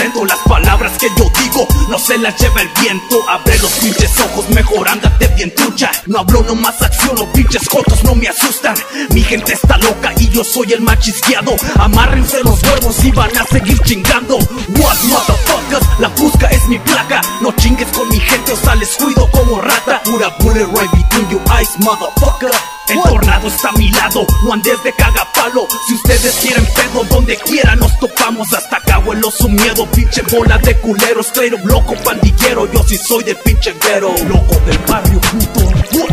represento. Las palabras que yo digo no se las lleva el viento. Abre los pinches ojos, mejor ándate bien trucha. No hablo, nomás acciono, pinches jotos no me asustan. Mi gente está loca y yo soy el más chisqueado. Amárrense los huevos y van a seguir chingando. What motherfuckers, la busca es mi placa. No chingues con mi gente o sales cuido como rata. Pura bullet right between your eyes, motherfucker. El tornado está a mi lado, no andes de cagapalo. Si ustedes quieren pedo, donde quiera nos topamos. Hasta cago el oso miedo, pinche bola de culeros. Straight up loco pandillero, yo sí soy de pinche guero. Loco del barrio, puto.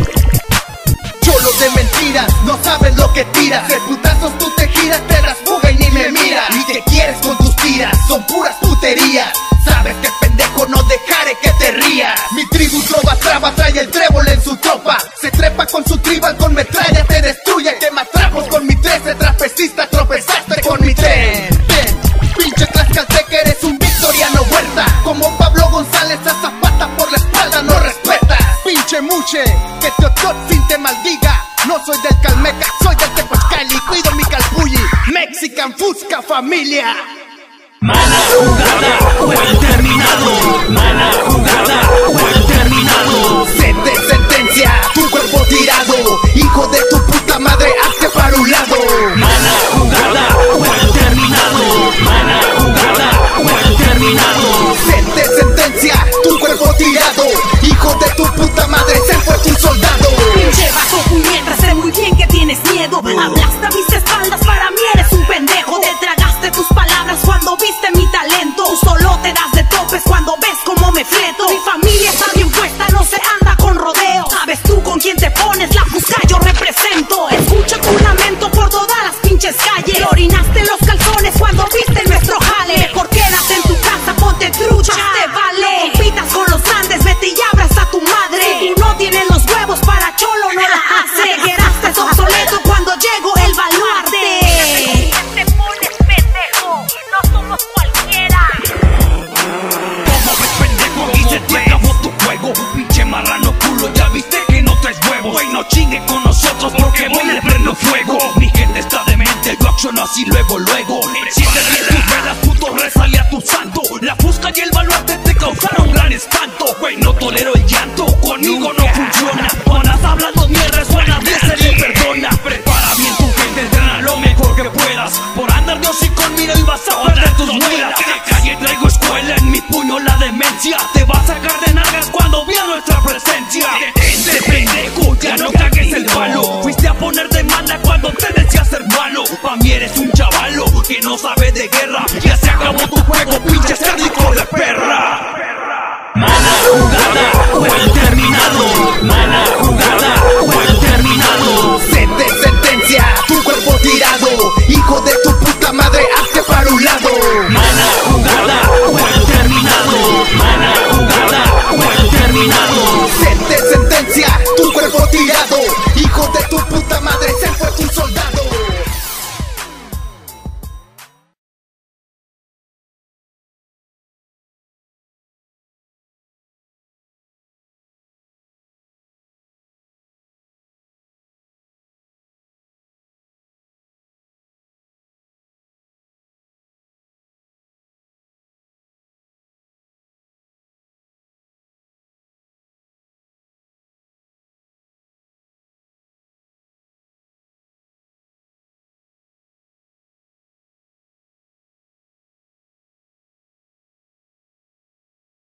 Cholo de mentiras, no sabes lo que tiras. De putazos tú te giras, te das fuga y ni me miras. ¿Y qué quieres con tus tiras? Son puras puterías. Sabes que pendejo no dejaré que te rías. Mi tribu traba, trae el trébol en su tropa. Se trepa con su tribal, con metralla te destruye. Te matrapos con mi 13, trapecista, tropezaste con mi tren. Pinche tlaxcalteca, eres un victoriano Huerta. Como Pablo González a Zapata por la espalda no respetas. Pinche muche, que Teototzin te maldiga. No soy del Calmeca, soy del Tepozcali. Cuido mi calpulli, Mexican Fusca familia. Mala jugada, juego terminado. Mala jugada, juego terminado. Sentencia, tu cuerpo tirado. Hijo de tu puta madre, hazte para un lado. Mala jugada, juego terminado. Mala jugada, juego terminado. Sentencia, tu cuerpo tirado. Hijo de tu puta madre, se fue tu soldado. Pinche bajo puñeta, sé muy bien que tienes miedo. Hablaste a mis espaldas, para mí eres un pendejo. Te tragaste tus palabras cuando viste mi talento. Tú solo te das de topes cuando ves cómo me fleto. Mi familia está bien puesta, no se anda con rodeo. ¿Sabes tú con quién te pones? La busca yo represento. Escucho tu lamento por todas las pinches calles. Te orinaste en los calzones cuando viste nuestro jale. Mejor quédate en tu casa, ponte trucha, te vale. No compitas con los grandes, vete y abras a tu madre. Si tú no tienes los huevos para cholo no la hace. Quedaste obsoleto cuando llegó el baluarte. Te pones pendejo, no somos cualquiera. ¿Cómo ves, pendejo? Aquí se te acabó tu juego. Pinche marrano culo, ya viste que no traes huevos. Güey, no chingue con nosotros porque voy le prendo fuego. Mi gente está demente, yo acciono así luego.